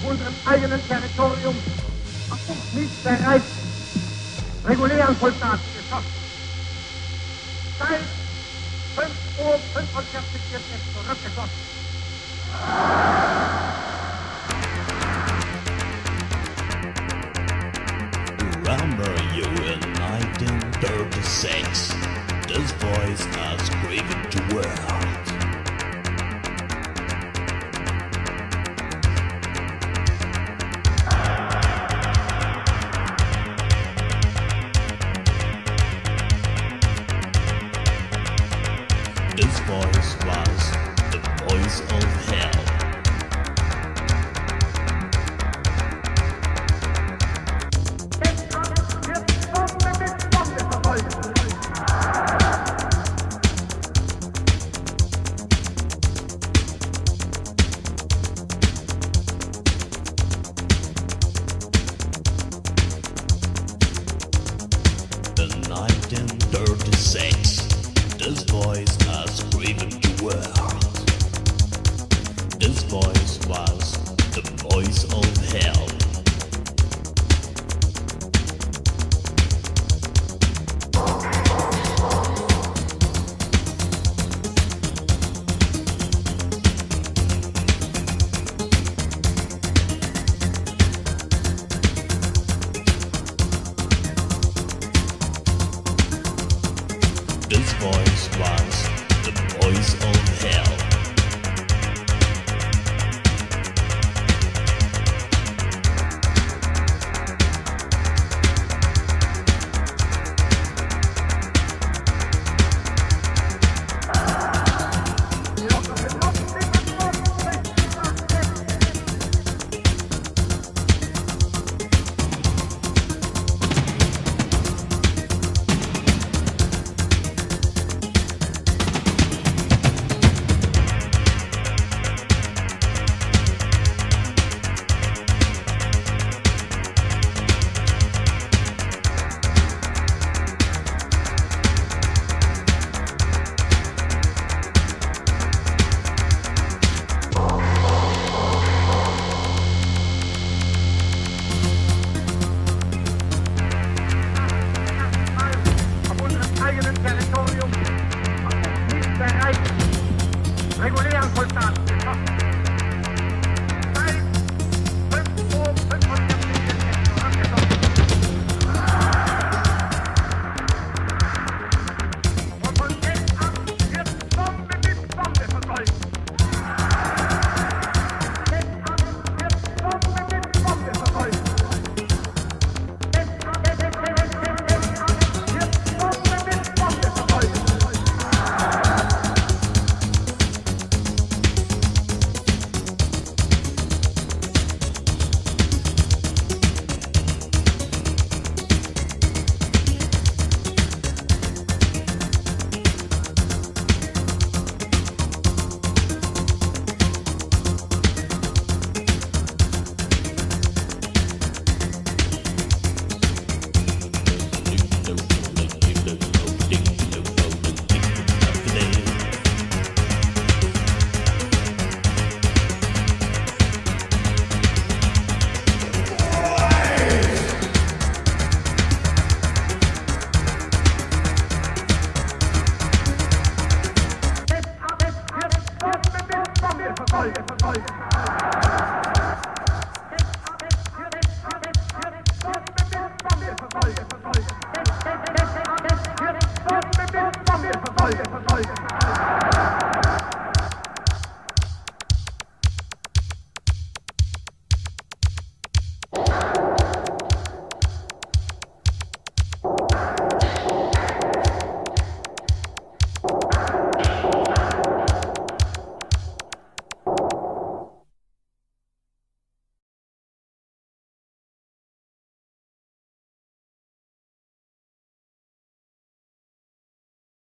unserem eigenen Territorium auf nicht bereit regulären Soldaten geschossen. Seit 5:45 Uhr wird es zurückgeschossen. Remember you in 1936, this voice has grieved the world. This voice was the voice of hell. In 1936, this voice has grieved the world. This voice was the voice of hell. This voice was the voice of hell.